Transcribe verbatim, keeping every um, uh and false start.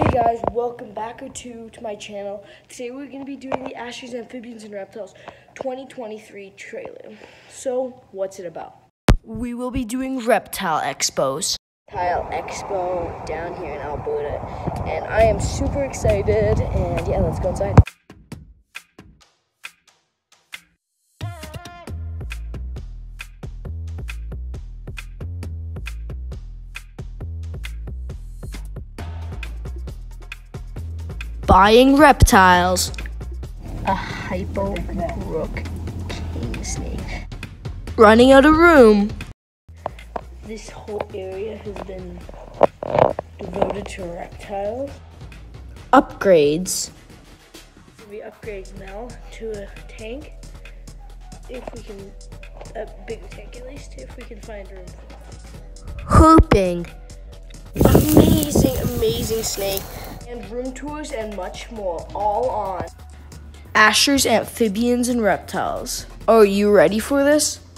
Guys, welcome back or two to my channel. Today we're going to be doing the Ashes, Amphibians and Reptiles twenty twenty-three trailer. So, what's it about? We will be doing reptile expos. Reptile expo down here in Alberta, and I am super excited, and yeah, let's go inside. Buying reptiles. A hypo-brook king snake. Running out of room. This whole area has been devoted to reptiles. Upgrades. We upgrade now to a tank. If we can, a bigger tank at least, if we can find room. Hooping. Amazing, amazing snake. And room tours and much more, all on Asher's Amphibians and Reptiles. Are you ready for this?